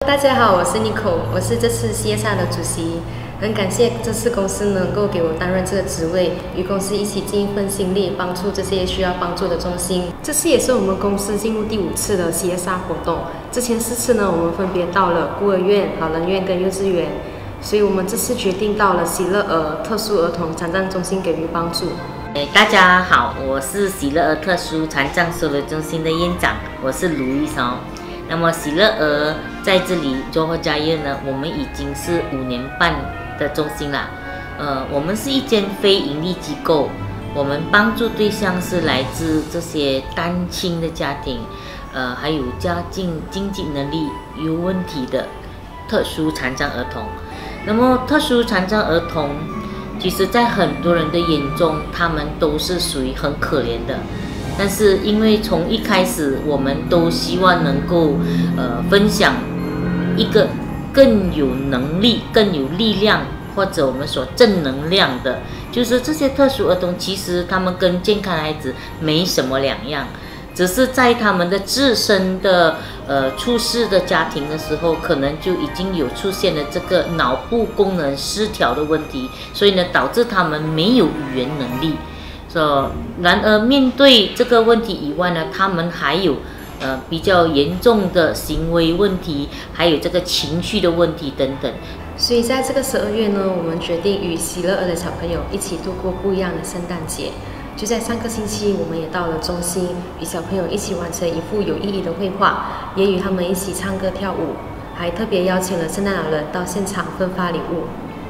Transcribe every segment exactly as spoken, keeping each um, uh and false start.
大家好，我是 Nico， 我是这次C S R的主席。很感谢这次公司能够给我担任这个职位，与公司一起尽一份心力，帮助这些需要帮助的中心。这次也是我们公司进入第五次的 C S R 活动。之前四次呢，我们分别到了孤儿院、老人院跟幼稚园，所以我们这次决定到了喜乐儿特殊儿童残障中心给予帮助。 哎，大家好，我是喜乐儿特殊残障收留中心的院长，我是卢医生。那么喜乐儿在这里做后家业呢，我们已经是五年半的中心啦。呃，我们是一间非营利机构，我们帮助对象是来自这些单亲的家庭，呃，还有家境经济能力有问题的特殊残障儿童。那么特殊残障儿童，其实在很多人的眼中，他们都是属于很可怜的。但是因为从一开始，我们都希望能够呃分享一个更有能力、更有力量，或者我们所正能量的，就是这些特殊儿童，其实他们跟健康孩子没什么两样，只是在他们的自身的呃出世的家庭的时候，可能就已经有出现了这个脑部功能失调的问题，所以呢，导致他们没有语言能力。So, 然而面对这个问题以外呢，他们还有呃比较严重的行为问题，还有这个情绪的问题等等。 所以在这个十二月呢，我们决定与喜乐儿的小朋友一起度过不一样的圣诞节。就在上个星期，我们也到了中心，与小朋友一起完成一幅有意义的绘画，也与他们一起唱歌跳舞，还特别邀请了圣诞老人到现场分发礼物。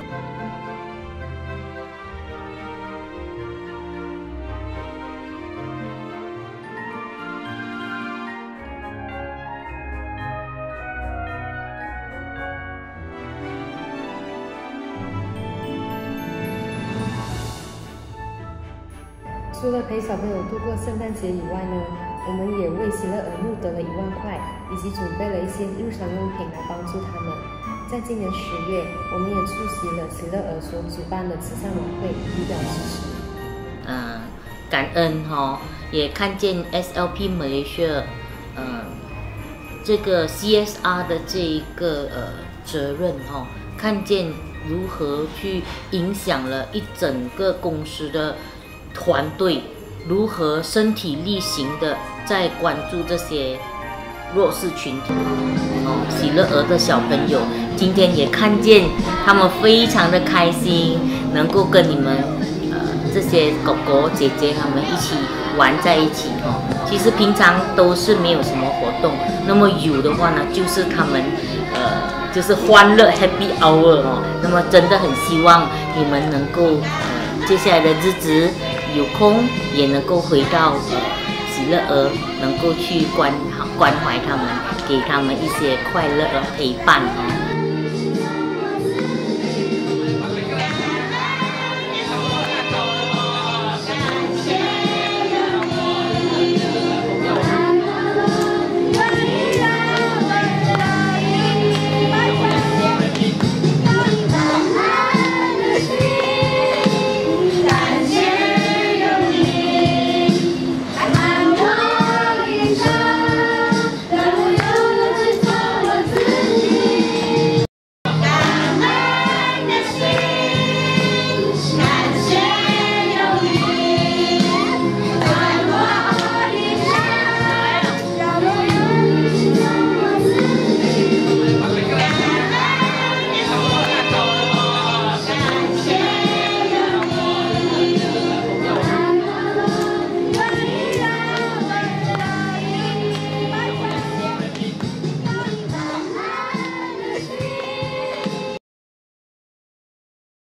除了陪小朋友度过圣诞节以外呢，我们也为喜乐儿募得了一万块，以及准备了一些日常用品来帮助他们。在今年十月，我们也出席了喜乐儿所主办的慈善晚会，以表支持。 嗯，感恩哈、哦，也看见 S L P Malaysia， 嗯，这个 C S R 的这一个呃责任哈、哦，看见如何去影响了一整个公司的团队如何身体力行的在关注这些弱势群体。哦，喜乐儿的小朋友今天也看见他们非常的开心，能够跟你们呃这些狗狗姐姐他们一起玩在一起哦。其实平常都是没有什么活动，那么有的话呢，就是他们呃就是欢乐 Happy Hour 哦。那么真的很希望你们能够呃接下来的日子有空也能够回到呃喜乐儿，能够去关关怀他们，给他们一些快乐和陪伴哦。